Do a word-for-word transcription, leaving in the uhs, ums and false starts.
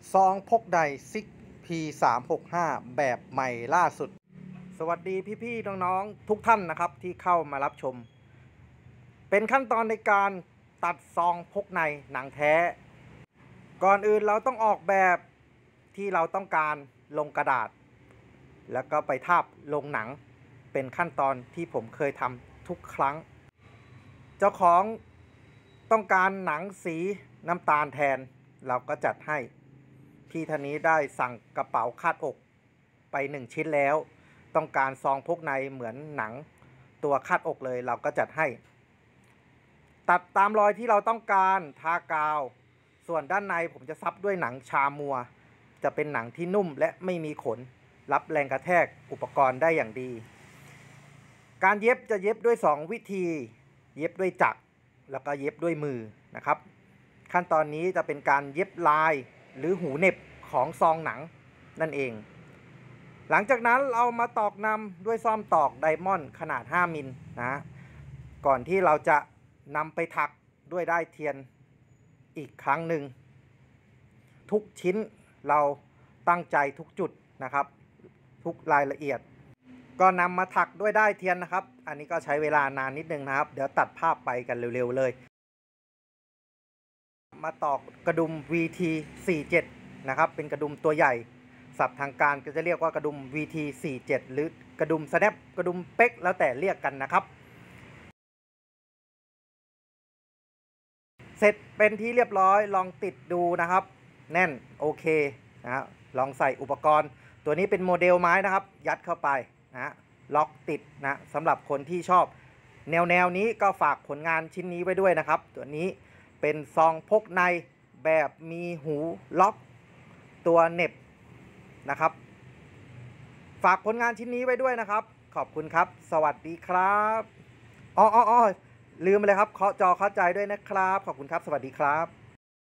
ซองพกไดซิก พี สามหกห้า แบบใหม่ล่าสุดสวัสดีพี่ๆน้องๆทุกท่านนะครับที่เข้ามารับชมเป็นขั้นตอนในการตัดซองพกในหนังแท้ก่อนอื่นเราต้องออกแบบที่เราต้องการลงกระดาษแล้วก็ไปทาบลงหนังเป็นขั้นตอนที่ผมเคยทำทุกครั้งเจ้าของต้องการหนังสีน้ำตาลแทนเราก็จัดให้พี่ท่านนี้ได้สั่งกระเป๋าคาดอกไปหนึ่งชิ้นแล้วต้องการซองพกในเหมือนหนังตัวคาดอกเลยเราก็จัดให้ตัดตามรอยที่เราต้องการทากาวส่วนด้านในผมจะซับด้วยหนังชามัวจะเป็นหนังที่นุ่มและไม่มีขนรับแรงกระแทกอุปกรณ์ได้อย่างดีการเย็บจะเย็บด้วยสองวิธีเย็บด้วยจักรแล้วก็เย็บด้วยมือนะครับขั้นตอนนี้จะเป็นการเย็บลายหรือหูเหน็บของซองหนังนั่นเองหลังจากนั้นเรามาตอกนำด้วยซ่อมตอกไดมอนด์ขนาดห้ามิลนะก่อนที่เราจะนำไปถักด้วยด้ายเทียนอีกครั้งหนึ่งทุกชิ้นเราตั้งใจทุกจุดนะครับทุกรายละเอียดก็นำมาถักด้วยด้ายเทียนนะครับอันนี้ก็ใช้เวลานานนิดนึงนะครับเดี๋ยวตัดภาพไปกันเร็วๆเลยมาตอกกระดุม วี ที สี่สิบเจ็ด นะครับเป็นกระดุมตัวใหญ่ศัพท์ทางการก็จะเรียกว่ากระดุม วี ที สี่สิบเจ็ด หรือกระดุม snap กระดุมเป๊กแล้วแต่เรียกกันนะครับเสร็จเป็นที่เรียบร้อยลองติดดูนะครับแน่นโอเคนะลองใส่อุปกรณ์ตัวนี้เป็นโมเดลไม้นะครับยัดเข้าไปนะล็อกติดนะสำหรับคนที่ชอบแนวแนวนี้ก็ฝากผลงานชิ้นนี้ไว้ด้วยนะครับตัวนี้เป็นซองพกในแบบมีหูล็อกตัวเน็บนะครับฝากผลงานชิ้นนี้ไว้ด้วยนะครับขอบคุณครับสวัสดีครับอ๋ออ๋อลืมไปเลยครับเคาะจอเข้าใจด้วยนะครับขอบคุณครับสวัสดีครับ